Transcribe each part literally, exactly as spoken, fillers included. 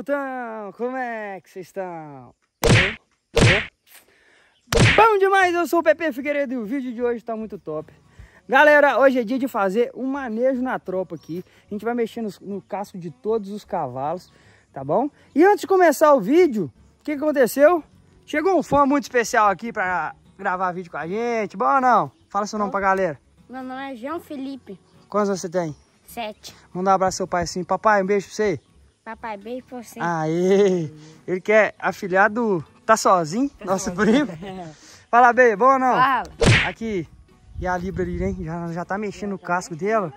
Pelutão, como é que vocês estão? Bom demais, eu sou o Pepe Figueiredo e o vídeo de hoje tá muito top. Galera, hoje é dia de fazer um manejo na tropa aqui. A gente vai mexer no, no casco de todos os cavalos, tá bom? E antes de começar o vídeo, o que, que aconteceu? Chegou um fã muito especial aqui pra gravar vídeo com a gente, bom ou não? Fala seu nome pra galera. Meu nome é João Felipe. Quantos você tem? Sete. Vamos dar um abraço ao seu pai assim. Papai, um beijo pra você. Papai, beijo pra você. Aê! Ele que é afilhado, tá sozinho, tá nosso sozinho. Primo. Fala bem, bom ou não? Fala. Aqui, e a Libra ali, né? Já, já tá mexendo no casco dela.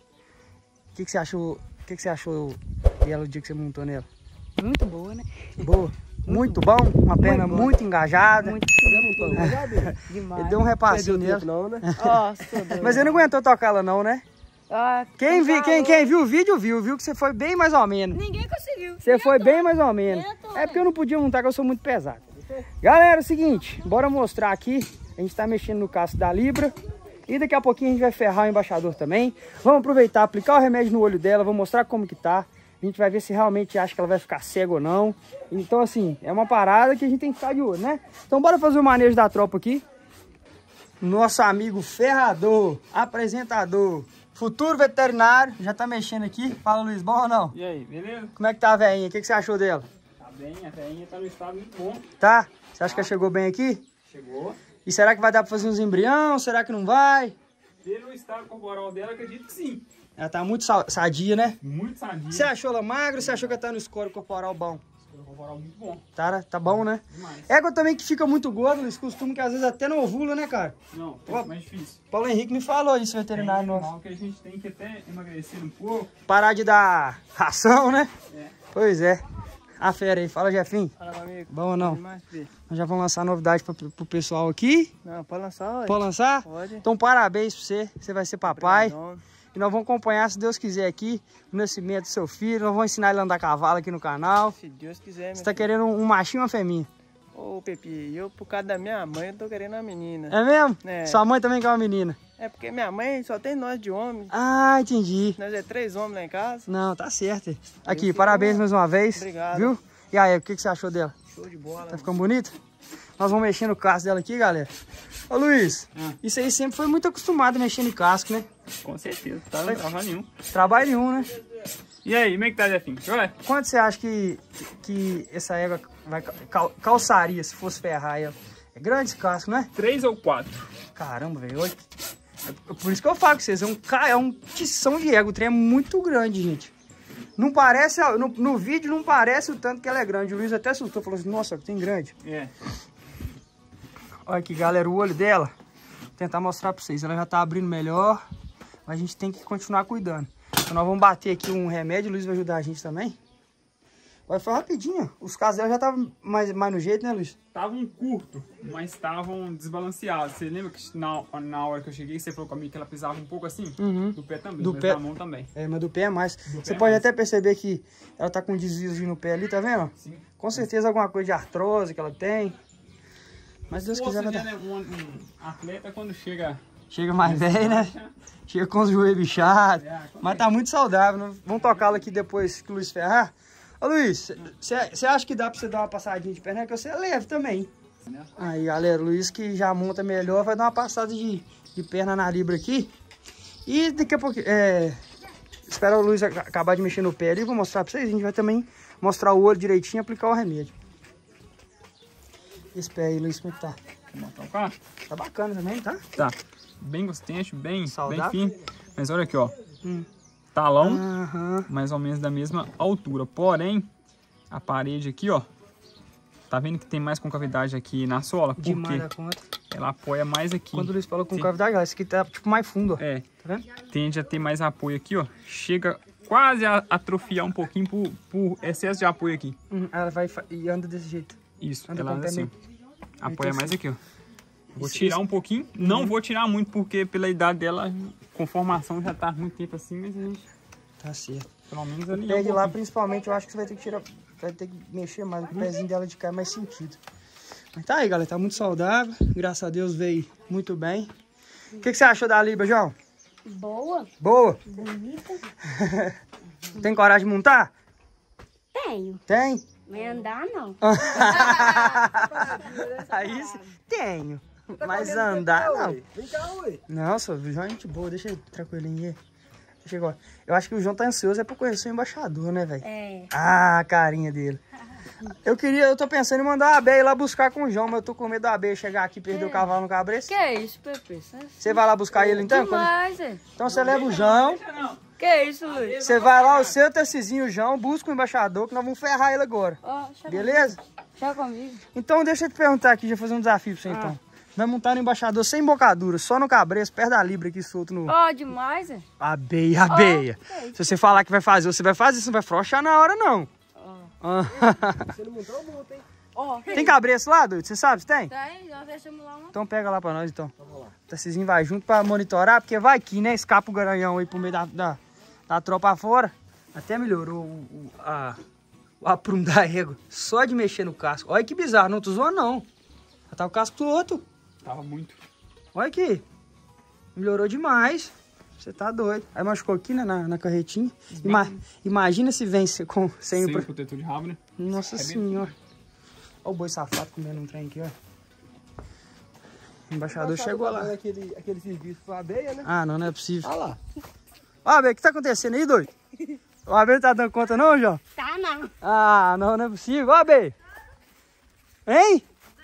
O que, que você achou? O que, que você achou dela o dia que você montou nela? Muito boa, né? Boa. Muito bom, uma perna muito, muito engajada. Muito Ele deu um repassinho nela. Não, né? Nossa, Mas ele não aguentou tocar ela não, né? ah, Quem, vi, quem, quem viu o vídeo, viu. Viu que você foi bem mais ou menos. Ninguém conseguiu. Você foi bem mais ou menos. É porque eu não podia montar, que eu sou muito pesado. Galera, é o seguinte, bora mostrar aqui. A gente tá mexendo no casco da Libra. E daqui a pouquinho a gente vai ferrar o embaixador também. Vamos aproveitar, aplicar o remédio no olho dela. Vou mostrar como que tá. A gente vai ver se realmente acha que ela vai ficar cega ou não. Então, assim, é uma parada que a gente tem que ficar de olho, né? Então, bora fazer o manejo da tropa aqui. Nosso amigo ferrador, apresentador, futuro veterinário, já tá mexendo aqui. Fala, Luiz, bom ou não? E aí, beleza? Como é que tá a velhinha? O que, que você achou dela? Tá bem, a velhinha tá no estado muito bom. Tá? Você acha que ela chegou bem aqui? Chegou. E será que vai dar pra fazer uns embrião? Será que não vai? Pelo estado corporal dela, acredito que sim. Ela tá muito sadia, né? Muito sadia. Você achou ela magra ou você achou que ela tá no score corporal bom? Escoro corporal muito bom. Tá, tá bom, né? Demais. Égua também que fica muito gordo, eles costumam que às vezes até não ovula, né, cara? Não, Ó, é mais difícil. Paulo Henrique me falou isso, veterinário Tem nosso. animal que a gente tem que até emagrecer um pouco. Parar de dar ração, né? É. Pois é. A fera aí, fala, Jefinho. Fala, meu amigo. Bom ou não? Demais, filho. Nós já vamos lançar novidade pra, pro pessoal aqui. Não, pode lançar, ué. Pode lançar? Pode. Então parabéns pra você, você vai ser papai. Obrigadão. E nós vamos acompanhar, se Deus quiser, aqui o nascimento do seu filho. Nós vamos ensinar ele a andar a cavalo aqui no canal. Se Deus quiser, Você meu tá querendo um machinho ou uma fêmea? Ô, Pepe, eu, por causa da minha mãe, eu tô querendo uma menina. É mesmo? É. Sua mãe também quer uma menina? É porque minha mãe só tem nós de homem. Ah, entendi. Nós é três homens lá em casa. Não, tá certo. Aqui, fico- parabéns mais uma vez. Obrigado. Viu? E aí, o que, que você achou dela? Show de bola. Tá ficando bonita? Nós vamos mexer no casco dela aqui, galera. Ô, Luiz, Ah. isso aí sempre foi muito acostumado a mexer em casco, né? Com certeza, tá no trabalho nenhum. Trabalho nenhum, né? E aí, como é que tá, Jefinho? Joia? Quanto você acha que, que essa égua vai cal, calçaria se fosse ferrar ela? É grande esse casco, né? Três ou quatro? Caramba, velho. olha. É por isso que eu falo com vocês, é um, ca- é um tição de égua. O trem é muito grande, gente. Não parece, no, no vídeo não parece o tanto que ela é grande. O Luiz até assustou, falou assim, nossa, tem grande. É. Olha aqui, galera, o olho dela. Vou tentar mostrar pra vocês. Ela já tá abrindo melhor, mas a gente tem que continuar cuidando. Então nós vamos bater aqui um remédio, o Luiz vai ajudar a gente também. Vai foi rapidinho. Os casos dela já estavam mais, mais no jeito, né, Luiz? Estavam curto, mas estavam desbalanceados. Você lembra que na, na hora que eu cheguei, você falou comigo que ela pisava um pouco assim? Uhum. Do pé também, Do mas pé. da mão também. É, mas do pé é mais. Do Você pé pode é mais. até perceber que ela tá com um desviozinho no pé ali, tá vendo? Sim. Com certeza alguma coisa de artrose que ela tem. Mas Deus quiser vai Você dar. né, um, um atleta quando chega... Chega mais velho, né? Chega com os joelhos bichados. É, Mas tá muito saudável. Né? Vamos tocá-la aqui depois que o Luiz ferrar. Ô Luiz, você acha que dá pra você dar uma passadinha de perna? Que você é leve também. Aí, galera, o Luiz que já monta melhor vai dar uma passada de, de perna na Libra aqui. E daqui a pouco, é, espera o Luiz ac- acabar de mexer no pé ali, vou mostrar pra vocês. A gente vai também mostrar o olho direitinho e aplicar o remédio. Esse pé aí, Luiz, como é que tá? Vamos tocar? Tá bacana também, tá? Tá. Bem gostante, bem, Saudável. bem fino. Mas olha aqui, ó. Hum. Talão, Aham. mais ou menos da mesma altura. Porém, a parede aqui, ó. Tá vendo que tem mais concavidade aqui na sola? Por Demais quê? da conta. Ela apoia mais aqui. Quando o Luiz falou com Sim. cavidade, esse aqui tá tipo mais fundo, ó. É, Tá vendo? tende a ter mais apoio aqui, ó. Chega quase a atrofiar um pouquinho por, por excesso de apoio aqui. Hum, ela vai fa- e anda desse jeito. Isso, Anda ela com o anda pé assim. meio- Apoia assim. mais aqui, ó. Vou Isso, tirar isso. um pouquinho. Não vou tirar muito, porque pela idade dela, com formação já tá há muito tempo assim, mas a gente, Tá certo. pelo menos ali. Pé um de lá, pouquinho. principalmente, eu acho que você vai ter que tirar. Vai ter que mexer mais. O pezinho dela de cá é mais sentido. Mas tá aí, galera. Tá muito saudável. Graças a Deus veio muito bem. O que, que você achou da Libra, João? Boa, Boa? bonita. Tem coragem de montar? Tem. tenho. Tem? Mas andar não. Aí sim, tenho. Mas andar não. Vem cá, ué. Não, só, o João é gente boa, deixa ele tranquilinho aí. Deixa eu, eu acho que o João tá ansioso é pra conhecer o embaixador, né, velho? É. Ah, a carinha dele. Eu queria, eu tô pensando em mandar a Abel ir lá buscar com o João, mas eu tô com medo da Abel chegar aqui e perder o cavalo no cabresto. Que é isso, Pepe? Você vai lá buscar ele então? Demais, é. Então você leva o João, Que é isso, Luiz? você vai lá, o seu Tarcizinho, o João, busca o embaixador, que nós vamos ferrar ele agora. Ó, deixa Beleza? comigo. Deixa comigo. Então deixa eu te perguntar aqui, já fazer um desafio pra você então. Vai montar no embaixador sem bocadura, só no cabresto, perto da libra aqui solto no... Ó, demais, é. Abeia, abeia. Oh, Se você falar que vai fazer, você vai fazer, você não vai frouxar na hora não. Ó. Você não montou, monta, hein? Ó. Tem cabresto lá, doido? Você sabe se tem? Tem, nós deixamos lá uma. Então pega lá pra nós então. Vamos lá. O Tarcizinho vai junto pra monitorar, porque vai que, né? Escapa o garanhão aí pro meio da, da, da tropa fora. Até melhorou o, o, a, o aprumo da égua. Só de mexer no casco. Olha que bizarro, não tô zoando não. Já tá o casco do outro. Tava muito. Olha aqui. Melhorou demais. Você tá doido. Aí machucou aqui, né, na, na carretinha. Ima, imagina se vence com, sem, Sem o... o protetor de rabo, né? Nossa É senhora. Olha o boi safado comendo um trem aqui, ó. O embaixador chegou tá lá. dando Aquele, aquele serviço pra Abeia, né? Ah, não, não é possível. Olha lá. Ó, Abel, o que tá acontecendo aí, doido? O Abel não tá dando conta não, João? Tá, não. Ah, não, não é possível. Ó, Abel. Hein?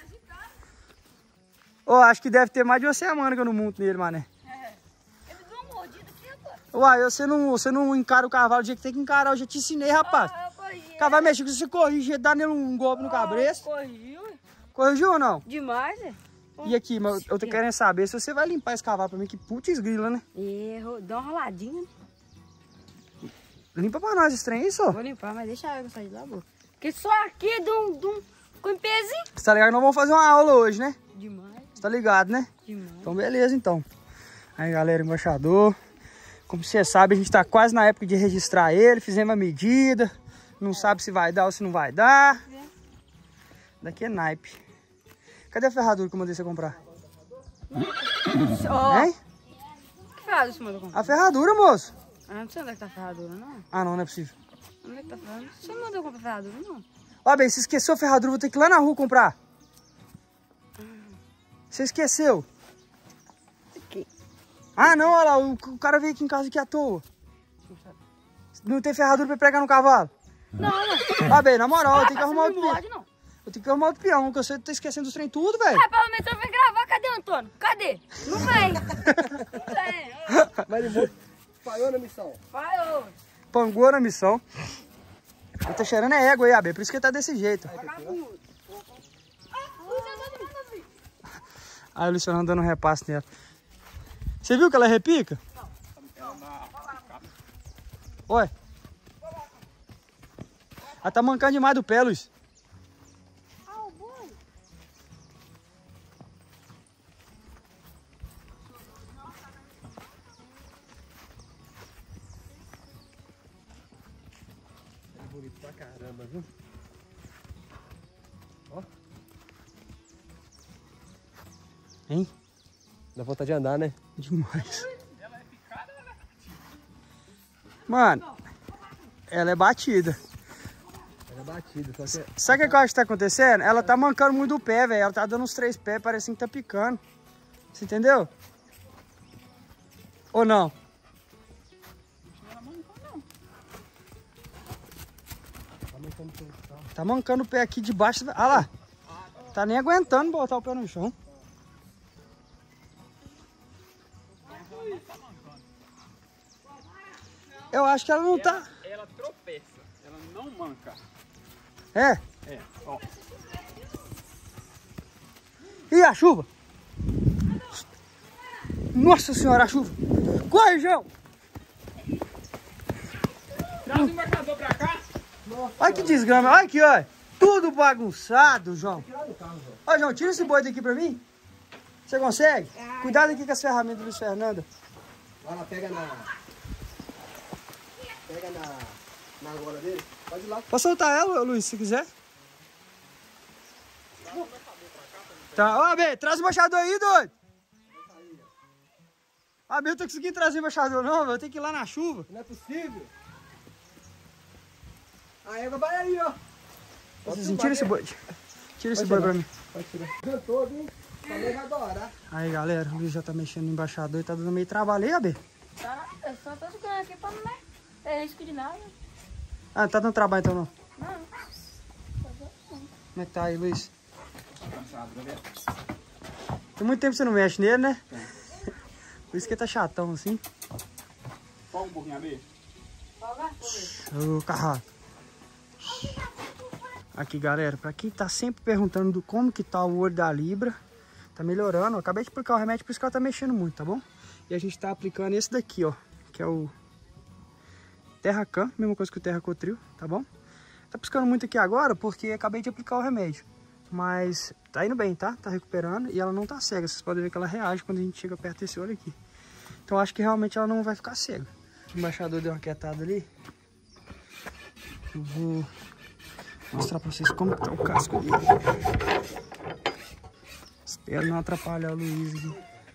Ô, acho que deve ter mais de uma semana que eu não monto nele, mané. Ele deu uma mordida aqui agora. Uai, você não, você não encara o cavalo do jeito que tem que encarar. Eu já te ensinei, rapaz. Ah, eu corrigi. O cavalo mexe, se você corrige, dá nele um golpe no cabresto. Corrigiu, é. Corrigiu ou não? Demais, é. E aqui, mas eu tô querendo saber se você vai limpar esse cavalo pra mim, que putz grila, né? Erro. Dá uma roladinha, né? Limpa pra nós esse trem aí, só. Vou limpar, mas deixa a água sair lá, boa. Porque só aqui de um, de um com um pezinho. Você tá ligado que nós vamos fazer uma aula hoje, né? Demais, Você tá ligado, né? demais. Então, beleza, então. Aí, galera, embaixador. Como você sabe, a gente tá quase na época de registrar ele. Fizemos a medida. Não sabe se vai dar ou se não vai dar. Daqui é naipe. Cadê a ferradura que eu mandei você comprar? Ó, Hein? que ferradura você mandou comprar? A ferradura, moço. Ah, não sei onde é que tá a ferradura, não. Ah, não, não é possível. Onde é que tá a ferradura? Você não mandou comprar ferradura, não. Ó, bem, você esqueceu a ferradura, vou ter que ir lá na rua comprar. Você esqueceu? Aqui. Ah, não, olha lá, o, o cara veio aqui em casa aqui à toa. Não tem ferradura pra pregar no cavalo? Não, não. Ah, bem, na moral, eu tenho que Ah, arrumar você outro não peão. morde, não. Eu tenho que arrumar outro peão, porque você tá esquecendo dos trem tudo, velho. Ah, pelo menos eu vim gravar. Cadê o Antônio? Cadê? Não vem. Não vem. Mas ele falhou na missão. Vai, ô. Pangou na missão. Ele tá cheirando é égua aí, Abel, por isso que ele tá desse jeito. Vagabundo. Aí o Luciano dando um repasse nela. Você viu que ela repica? Oi. Ela tá mancando demais do pé, Luiz. Ah, o boi. É bonito pra caramba, viu? Ó. Hein? Dá vontade de andar, né? Demais. Mano, ela é batida. Ela é batida, só que... Sabe o que eu acho que tá acontecendo? Ela tá mancando muito do pé, velho. Ela tá dando uns três pés, parecendo que tá picando. Você entendeu? Ou não? Tá mancando o pé aqui de baixo. Ah lá. Tá nem aguentando botar o pé no chão. Eu acho que ela não tá... Ela, ela tropeça, ela não manca. É? É, ó. Ih, a chuva! Nossa senhora, a chuva! Corre, João! Traz o embaixador pra cá. Olha que desgrama, olha aqui, olha! Tudo bagunçado, João! Olha, João, tira esse boi daqui pra mim. Você consegue? Cuidado aqui com as ferramentas do Luiz Fernando. Vai lá, pega na... Pega na... Na gola dele. Pode ir lá. Pode soltar ela, Luiz, se quiser. Tá, ó, B, traz o embaixador aí, doido! Ah, B, eu tô conseguindo trazer o embaixador não, velho. Eu tenho que ir lá na chuva. Não é possível. A égua vai aí, ó. Assim, tira esse boi. Tira esse boi pra mim. Pode tirar. Cantou, hein? Também vai adorar. Aí, galera, o Luiz já tá mexendo no embaixador e tá dando meio trabalho aí, Abê. Tá, eu só tô segurando aqui pra não ter risco de nada. Ah, não tá dando trabalho então não. Não. Como é que tá aí, Luiz? Tem muito tempo que você não mexe nele, né? Por isso que ele tá chatão assim. Folga um pouquinho, Abê. Ô, carrato. Aqui, galera, pra quem tá sempre perguntando do como que tá o olho da Libra, tá melhorando. Eu acabei de aplicar o remédio, por isso que ela tá mexendo muito, tá bom? E a gente tá aplicando esse daqui, ó, que é o Terracan, mesma coisa que o Terracotril, tá bom? Tá piscando muito aqui agora porque acabei de aplicar o remédio. Mas tá indo bem, tá? Tá recuperando e ela não tá cega. Vocês podem ver que ela reage quando a gente chega perto desse olho aqui. Então acho que realmente ela não vai ficar cega. O embaixador deu uma quietada ali. Eu vou mostrar pra vocês como tá o casco dele. Espero não atrapalhar o Luiz aqui.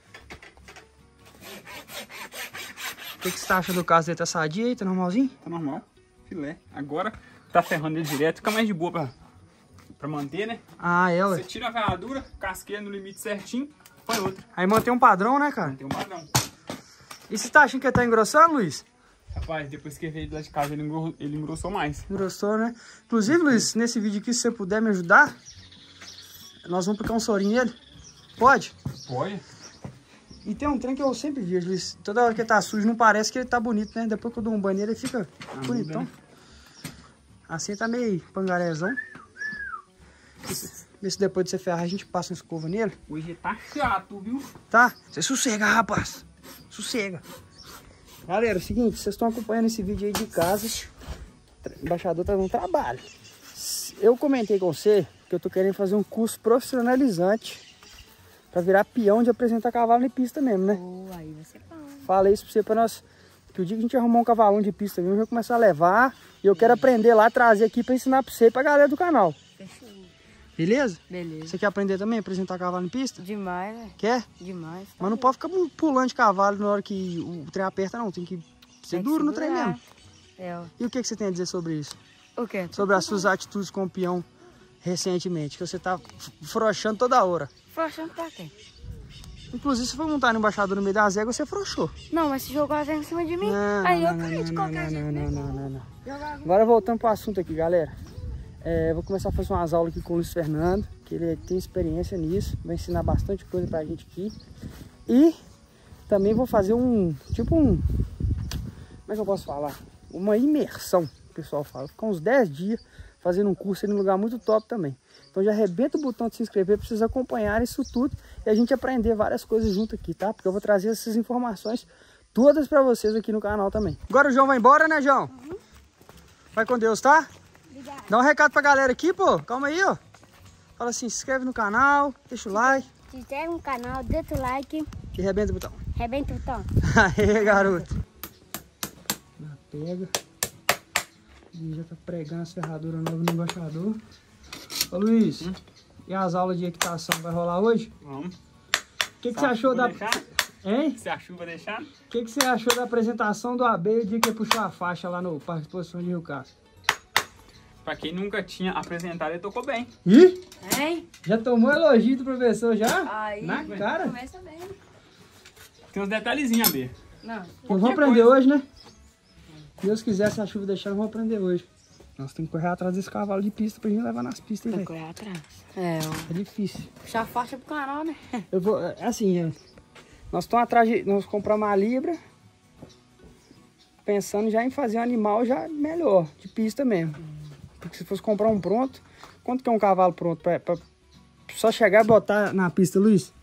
O que, que você tá achando do casco dele? Tá sadio aí? Tá normalzinho? Tá normal. Filé. Agora tá ferrando ele direto. Fica mais de boa pra, pra manter, né? Ah, é, ué. Você tira a ferradura, casqueia no limite certinho, põe outra. Aí mantém um padrão, né, cara? Tem um padrão. E você tá achando que ele tá engrossando, Luiz? Rapaz, depois que ele veio de lá de casa, ele, engro... ele engrossou mais. Engrossou, né? Inclusive, Luiz, nesse vídeo aqui, se você puder me ajudar, nós vamos aplicar um sorinho nele. Pode? Pode. E tem um trem que eu sempre vejo, Luiz. Toda hora que ele tá sujo, não parece que ele tá bonito, né? Depois que eu dou um banho nele, ele fica Ah, bonitão. Assim tá meio pangarezão. Vê se depois de você ferrar, a gente passa uma escova nele. Hoje tá chato, viu? Tá? Você sossega, rapaz. Sossega. Galera, é o seguinte, vocês estão acompanhando esse vídeo aí de casa. O embaixador tá dando trabalho. Eu comentei com você que eu tô querendo fazer um curso profissionalizante pra virar peão de apresentar cavalo em pista mesmo, né? Oh, aí vai ser bom. Falei isso pra você, pra nós, que o dia que a gente arrumar um cavalão de pista mesmo, eu vou começar a levar. E eu quero aprender lá, trazer aqui pra ensinar pra você e pra galera do canal. Fechou. Beleza? Beleza. Você quer aprender também a apresentar cavalo em pista? Demais, né? Quer? Demais. Tá Mas não pode ficar pulando de cavalo na hora que o trem aperta, não. Tem que ser Tem que duro no trem segurar. mesmo. É, ó. E o que, que você tem a dizer sobre isso? O quê? Sobre as suas atitudes com o peão recentemente, que você tá frouxando toda hora. Frouxando pra quê? Inclusive, se for montar no embaixador no meio das éguas, você frouxou. Não, mas se jogou a vela em cima de mim, Não, aí eu não, caí de não, qualquer não, jeito. não, né? não, não, não, não. Jogar- Agora voltando pro assunto aqui, galera. É, vou começar a fazer umas aulas aqui com o Luiz Fernando, que ele tem experiência nisso, vai ensinar bastante coisa pra gente aqui. E também vou fazer um, tipo um, como é que eu posso falar? Uma imersão, o pessoal fala. Ficar uns dez dias fazendo um curso aí num lugar muito top também. Então já arrebenta o botão de se inscrever para vocês acompanharem isso tudo e a gente aprender várias coisas junto aqui, tá? Porque eu vou trazer essas informações todas para vocês aqui no canal também. Agora o João vai embora, né, João? Uhum. Vai com Deus, tá? Obrigada. Dá um recado pra galera aqui, pô. Calma aí, ó. Fala assim, se inscreve no canal, deixa o like. Se inscreve no canal, deixa o like, E arrebenta o botão. rebenta o botão. Aê, garoto. Já pega. E já tá pregando as ferraduras novas no embaixador. Ô, Luiz, hum? E as aulas de equitação vai rolar hoje? Vamos. O que, que você achou da... Deixar? Hein? Se a chuva deixar? O que, que você achou da apresentação do A B o dia que ele puxou a faixa lá no Parque de Exposição de Rio Castro? Pra quem nunca tinha apresentado, ele tocou bem. Ih? Hein? Já tomou elogio do professor já? Aí, Na cara? começa bem. Tem uns detalhezinhos, A B. Não. Nós vamos aprender hoje, né? Se Deus quiser, se a chuva deixar, nós vamos aprender hoje. Nós temos que correr atrás desse cavalo de pista pra gente levar nas pistas, Tem hein, que velho? correr atrás. É, ó. É difícil. Puxar a faixa pro canal, né? Eu vou, é assim, é, nós estamos atrás de, nós compramos uma libra, pensando já em fazer um animal já melhor, de pista mesmo. Porque se fosse comprar um pronto, quanto que é um cavalo pronto? Pra, pra só chegar e botar na pista, Luiz?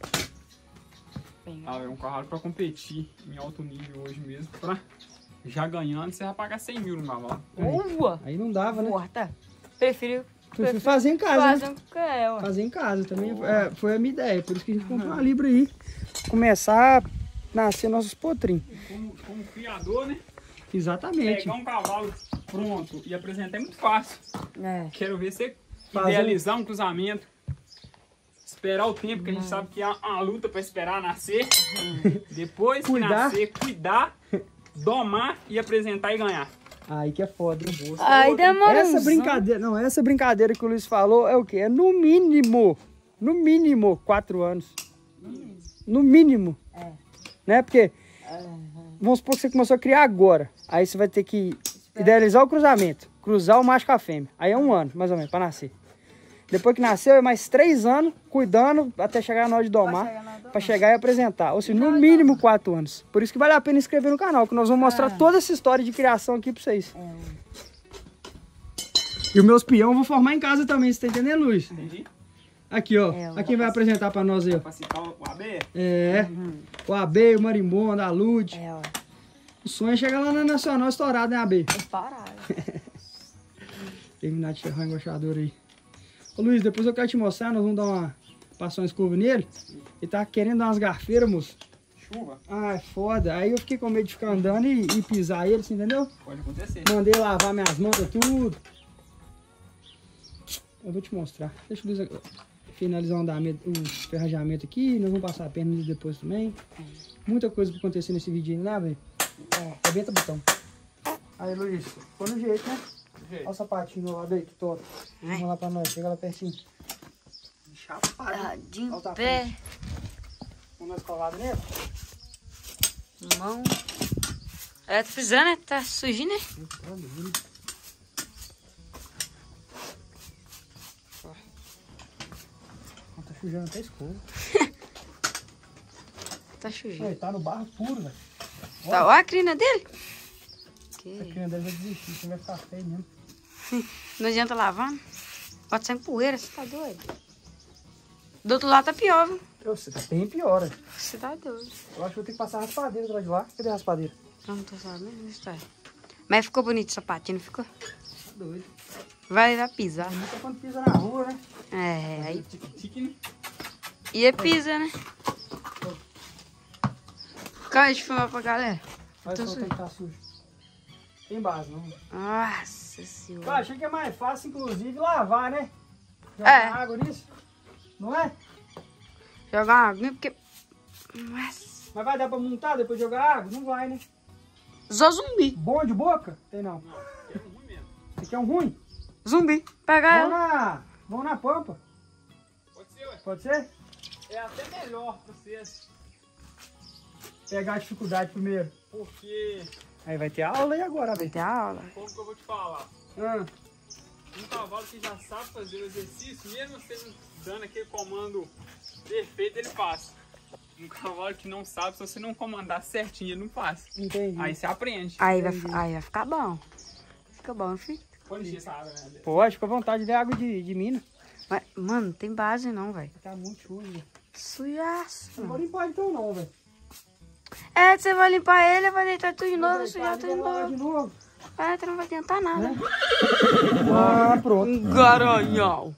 Ah, é um cavalo pra competir em alto nível hoje mesmo. Pra já ganhando, você vai pagar cem mil no cavalo. Boa! Aí não dava, né? Morta. Prefiro, Prefiro fazer em casa, fazer né? um que é, ó. Fazer em casa também é, foi a minha ideia, por isso que a gente comprou uma libra aí. Começar a nascer nossos potrinhos. Como, como criador, né? Exatamente. Pegar um cavalo pronto e apresentar é muito fácil. É. Quero ver você Fazer- idealizar um cruzamento. Esperar o tempo, que a gente sabe que é uma luta para esperar nascer. Depois que Cuidar. nascer, cuidar, domar e apresentar e ganhar. Aí que é foda. Aí demora Essa uns brincadeira, não, essa brincadeira que o Luiz falou é o quê? É no mínimo, no mínimo, quatro anos. No mínimo. É. Né? Porque, vamos supor que você começou a criar agora. Aí você vai ter que idealizar o cruzamento. Cruzar o macho com a fêmea. Aí é um ano, mais ou menos, pra nascer. Depois que nasceu, é mais três anos cuidando até chegar na hora de domar. chegar na hora de domar. Pra chegar e apresentar. Ou seja, no mínimo quatro anos. Por isso que vale a pena inscrever no canal, que nós vamos mostrar toda essa história de criação aqui pra vocês. E os meus peão eu vou formar em casa também, você tá entendendo, Luiz? Entendi. Aqui, ó. É, Aqui vai apresentar pra nós aí, ó. Pra citar o A B? É. O A B, o Marimbondo, a Lud. É, ó. O sonho é chegar lá na Nacional estourado, né, A B? É parado. Terminar de ferrar o embaixador aí. Ô Luiz, depois eu quero te mostrar, nós vamos dar uma passar uma escova nele. Ele tá querendo dar umas garfeiras, moço. Chuva? Ah, é foda. Aí eu fiquei com medo de ficar andando e, e pisar ele, assim, entendeu? Pode acontecer. Mandei lavar minhas mantas, tudo. Eu vou te mostrar. Deixa o Luiz finalizar o andamento, o ferrajamento aqui. Nós vamos passar a perna depois também. Muita coisa pra acontecer nesse vídeo aí, né, velho? É, arrebenta o botão. Aí, Luiz, ficou no jeito, né? Olha o sapatinho lá, bem, que top. Vamos lá pra nós, chega lá pertinho. Chapado. Tadinho, Olha o pé, tapete. Vamos nós colados nele? mão. É, tá precisando, né? Tá sujinho, né? Tá sujando até a escova. Tá sujinho. Ele tá no barro puro, velho. Tá, olha a crina dele. A Que... criança deve desistir, você vai ficar feio mesmo. Não adianta lavar, né? Pode sair poeira, você tá doido. Do outro lado tá pior, viu? Eu sei, tá bem pior, velho. Você tá doido. Eu acho que vou ter que passar a raspadeira do lado de lá. Cadê a raspadeira? Eu não tô sabendo onde está. Mas ficou bonito o sapatinho, não ficou? Tá doido. Vai lá pisar. Nunca quando pisa na rua, né? É, aí. Tique-tique, né? E é pisa, né? Calma, deixa eu filmar pra galera. Olha Tô só sujo. que tá sujo. Tem base, não. Nossa Eu senhora. achei que é mais fácil, inclusive, lavar, né? Jogar É. água nisso. Não é? Jogar uma aguinha porque... Nossa. Mas vai dar pra montar depois de jogar água? Não vai, né? Só zumbi. Bom de boca? Tem não. É ruim mesmo. Esse aqui é um ruim? Zumbi. Pegar Vamos ela. na, vamos na pampa. Pode ser, ué. Pode ser? É até melhor pra vocês. Pegar a dificuldade primeiro. Porque, Aí vai ter aula aí agora, velho. Tem aula. como que eu vou te falar? Ah, Um cavalo que já sabe fazer o exercício, mesmo você não dando aquele comando perfeito, ele faz. Um cavalo que não sabe, se você não comandar certinho, ele não faz. entendi. Aí você aprende. Aí vai, aí vai ficar bom. Fica bom, filho. Pode encher essa água, né? Pode, fica à vontade de água de, de mina. Mas, mano, não tem base não, velho. Tá muito sujo, velho. Sujaço. Não vou limpar então não, velho. É, você vai limpar ele, vai deitar tudo de novo, Vou sujar deitar, tudo de vou lavar novo. de novo. É, tu não vai adiantar nada. Ah, pronto. Um garanhão.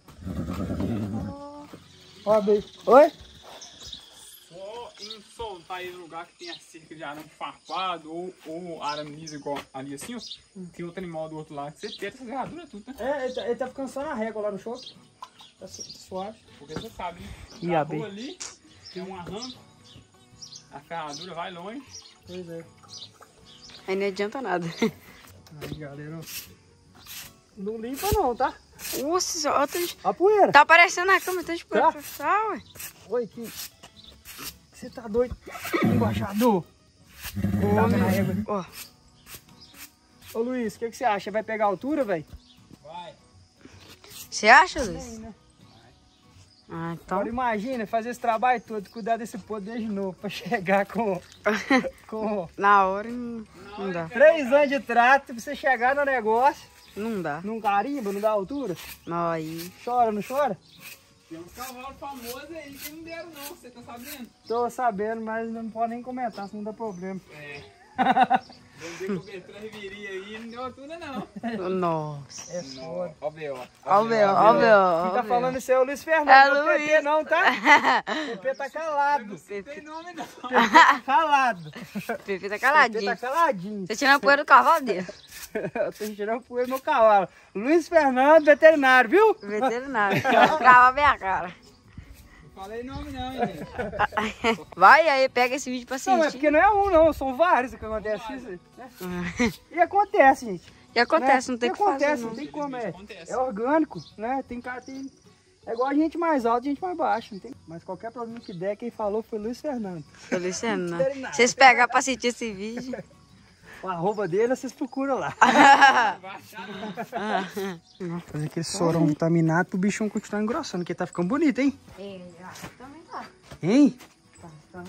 Ó, beijo. Oi? Só em soltar ele no lugar que tem a cerca de arame farpado ou, ou arame liso igual ali assim, ó. Tem outro animal do outro lado que você perde essa ferradura tudo, né? É, ele tá, ele tá ficando só na régua lá no shopping. Tá su- suave. Porque você sabe, né? E A a B? rua ali tem um arranco, a ferradura vai longe. Pois é. Aí não adianta nada. Aí, galera, ó. Não limpa não, tá? Nossa senhora, tô... A poeira. tá aparecendo na cama, tá de Tá. pra cá, ué. Oi, que... Você tá doido? Embaixador. Tá vendo a régua ali? Ó, Ô, Luiz, o que, que você acha? Vai pegar a altura, velho? Vai. você acha, Luiz? Tem, né? Ah, então. Agora imagina fazer esse trabalho todo, cuidar desse poder de novo, pra chegar com... com Na hora não, não dá. três anos de trato, pra você chegar no negócio, Não dá. num carimbo, não dá altura. Não, aí. Chora, não chora? Tem uns cavalos famosos aí que não deram não, você tá sabendo? Tô sabendo, mas não pode nem comentar, senão dá problema. É. Vender cobertura reviria aí, não deu altura não. Nossa. É foda. Ó o B O. Ó o meu, ó o meu. Quem tá falando isso é o Luiz Fernando, É não é o P P Luiz. não, tá? O P P tá calado. Não tem nome não. O P P tá calado. O Pepe tá O P P caladinho. tá caladinho. Você tirando a poeira do cavalo dele. Eu tô tirando poeira do meu cavalo. Luiz Fernando, veterinário, viu? Veterinário. Cavalo bem a cara. Não falei nome não, gente. Vai aí, pega esse vídeo pra Não, é assistir. porque não é um não, são vários que acontece isso, né? E acontece, gente. E acontece, né? não tem E o que fazer, acontece, não. não tem como, é, Acontece. é orgânico, né? Tem cara, tem... É igual a gente mais alto e gente mais baixo, não tem? Mas qualquer problema que der, quem falou foi Luiz Fernando. Feliciano, né? Vocês pegar pra assistir esse vídeo. O arroba dele, vocês procuram lá. Fazer aquele sorão vitaminado pro bichão continuar engrossando, porque tá ficando bonito, hein? É, também tá. Hein? Tá, tá.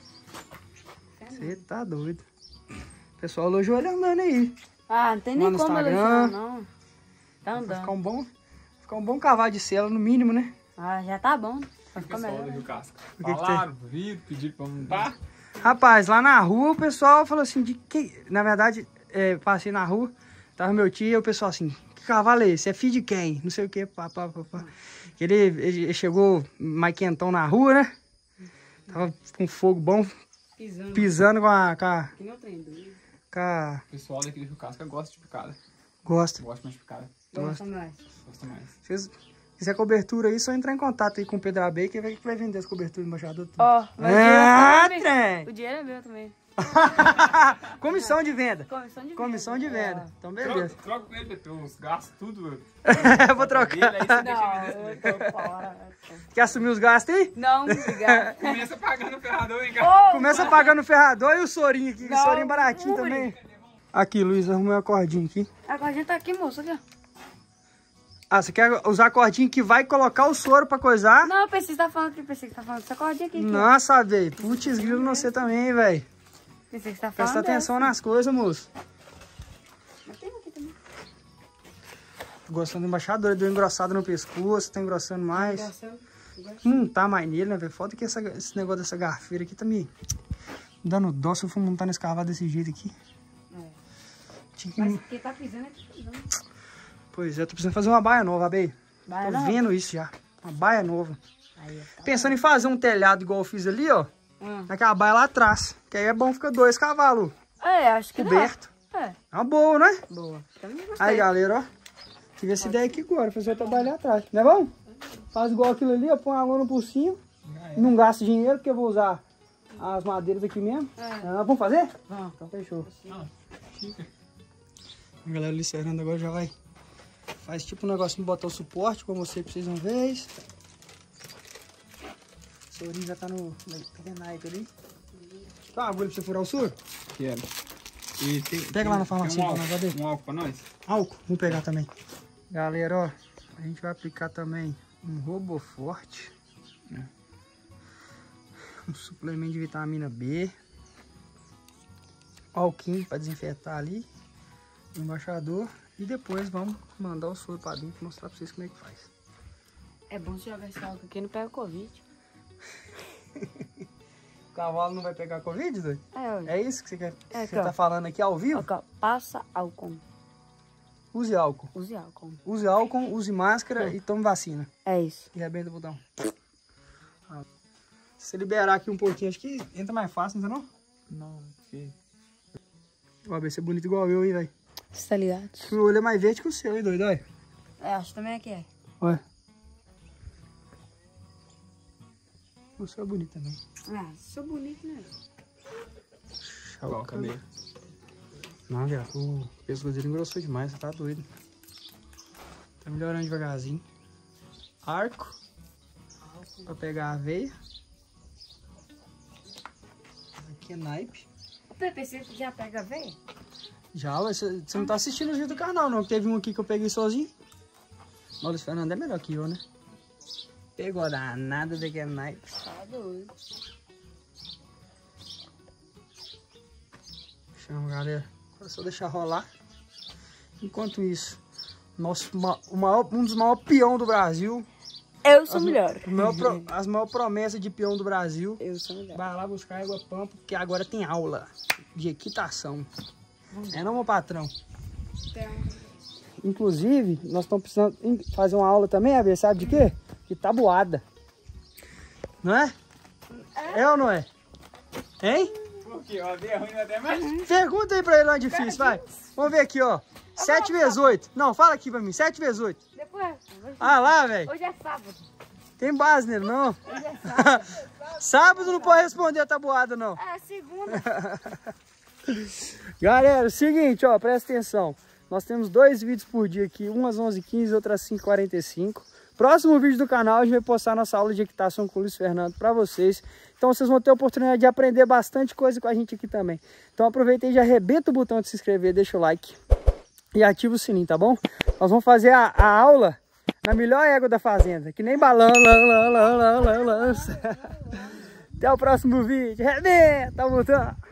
Você tá doido. O pessoal elogiou ele andando aí. Ah, não tem Lá nem no como Instagram. elogiar, não. Tá Vai ficar andando. um bom, ficar um bom cavalo de sela, no mínimo, né? Ah, já tá bom. Vai O ficar pessoal melhor. do Rio Casca. O que que Falaram, viram, pediram pra montar. Rapaz, lá na rua o pessoal falou assim, de que... Na verdade, é, passei na rua, tava meu tio e o pessoal assim, que cavalo é esse? É filho de quem? Não sei o que, pá, pá, pá, pá. Ele, ele chegou mais quentão na rua, né? Tava com fogo bom, Pisando. pisando com a... Com a, Que nem o trem doido. com a... O pessoal daqui do Rio Casca gosta de picada. Gosta. Gosta mais de picada. Gosta mais. Gosta mais. Se vocês quiser cobertura aí, só entrar em contato aí com o Pedro Abel, que vai, vai vender as coberturas do embaixador. Tudo. Ó, mas Ah, o dinheiro é trem! meu. O dinheiro é meu também. Comissão de venda. Comissão de venda. Comissão de venda. Então, beleza. Troca, troca com ele, Pepe, os gastos, tudo. Eu vou trocar. Dele, aí você deixa Não, ele nesse eu tô fora. Quer assumir os gastos aí? Não, obrigado. Começa pagando o ferrador, hein, cara? Ô, Começa pagando o ferrador e o sorinho aqui. O Não, sorinho baratinho fure. também. Aqui, Luiz, arrumei uma cordinha aqui. a cordinha tá aqui, moço. Aqui, ó. Ah, você quer usar a cordinha que vai colocar o soro pra coisar? Não, eu pensei que você tá falando que pensei que você tá falando dessa cordinha aqui. aqui. Nossa, velho. Putz, grilo no você também, velho. Pensei que você tá falando Presta atenção nas coisas, moço. Mas tem aqui também. Tô gostando do embaixador, deu engrossado no pescoço, tá engrossando mais. Engrossando. Não tá mais nele, né, velho? Foda que essa, esse negócio dessa garfeira aqui tá me dando dó se eu for montar nesse cavalo desse jeito aqui. É. Tinha que... Mas quem tá pisando é que tá pisando. Pois é, tô precisando fazer uma baia nova, Abei. Vai, Tô não. vendo isso já. Uma baia nova. Aí, tá. Pensando em fazer um telhado igual eu fiz ali, ó. Hum. Naquela baia lá atrás. Que aí é bom ficar dois cavalos É, acho que coberto. dá. É, É uma boa, né? boa. Também gostei. Aí, galera, ó. Tive essa ideia aqui agora. Fazer o trabalho ali atrás. Não é bom? Faz igual aquilo ali, ó. Põe a lona por cima. Não gasta dinheiro, porque eu vou usar as madeiras aqui mesmo. É. Ah, vamos fazer? Vamos. Então fechou. Não, fica. A galera licerando agora já vai. Faz tipo um negócio de botar o suporte pra você pra vocês uma vez. O sorinho já tá no. Cadê a naipe ali? Tá uma agulha pra você furar o soro? Quero. E tem, Pega lá na farmácia, tem um então, álcool, na cadeia. um álcool pra nós? Álcool, vamos pegar também. Galera, ó. A gente vai aplicar também um Roboforte. Né? Um suplemento de vitamina B. Alquim pra desinfetar ali. O embaixador. E depois vamos mandar o soro pra dentro e mostrar pra vocês como é que faz. É bom se jogar esse álcool aqui e não pega Covid. O cavalo não vai pegar Covid, doido? É, olha. É isso que você, quer, É, você aqui, ó. tá falando aqui ao vivo? Aqui, ó, passa álcool. Use álcool. Use álcool. Use álcool, use máscara e tome vacina. É isso. E arrebenta o botão. Ah. Se você liberar aqui um pouquinho, acho que entra mais fácil, não entra não? Não, que... Ó, vai ser bonito igual eu, hein, velho. Você tá ligado? O olho é mais verde que o seu, hein, doido, olha. É, acho também que é. Olha. O seu é bonito também. Ah, sou bonito, né? Ó, cadê? Não, velho, o pescoço dele engrossou demais, você tá doido. Tá melhorando devagarzinho. Arco. Pra pegar a veia. Aqui é naipe. O P P C já pega a veia? Já, você, você não tá assistindo os vídeos do canal, não. Teve um aqui que eu peguei sozinho. O Luiz Fernando é melhor que eu, né? Pegou a danada daquele naipe. Tá doido. Chama, galera. Agora é só deixar rolar. Enquanto isso, nosso, ma- o maior, um dos maiores peão do Brasil. Eu sou melhor. o maior pro- as maiores promessas de peão do Brasil. Eu sou melhor. Vai lá buscar água pampa, porque agora tem aula de equitação. É não, meu patrão? Inclusive, nós estamos precisando em- fazer uma aula também, Abel, sabe de quê? De tabuada. Não é? É ou não é? Hein? Por quê? Ó, é ruim até mais? Pergunta aí pra ele onde é difícil, vai. Vamos ver aqui, ó. sete vezes oito. Não, fala aqui pra mim. sete vezes oito. Depois, hoje, Ah lá, velho. hoje é sábado. Tem base nele, não. Hoje é sábado. Sábado não pode responder a tabuada, não. É segunda. Galera, o seguinte, ó, presta atenção. Nós temos dois vídeos por dia aqui, um às onze e quinze, outro às cinco e quarenta e cinco. Próximo vídeo do canal, a gente vai postar nossa aula de equitação com o Luiz Fernando para vocês. Então vocês vão ter a oportunidade de aprender bastante coisa com a gente aqui também. Então aproveita e já arrebenta o botão de se inscrever, deixa o like e ativa o sininho, tá bom? Nós vamos fazer a, a aula na melhor égua da fazenda, que nem balão, lan, lan, lan, lan, lança. Até o próximo vídeo. Arrebenta o botão!